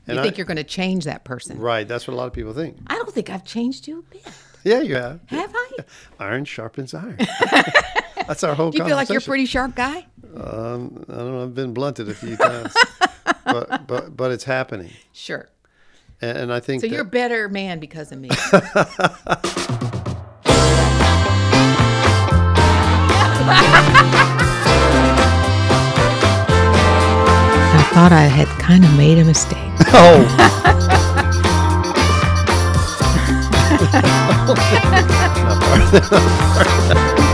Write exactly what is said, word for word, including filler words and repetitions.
And you think I, you're going to change that person. Right. That's what a lot of people think. I don't think I've changed you a bit. Yeah, you have. Have I? Iron sharpens iron. That's our whole Do you feel like you're a conversation. pretty sharp guy? Um, I don't know. I've been blunted a few times. but, but, but it's happening. Sure. And, and I think So that, you're a better man because of me. I thought I had kind of made a mistake. Oh. Not part of that.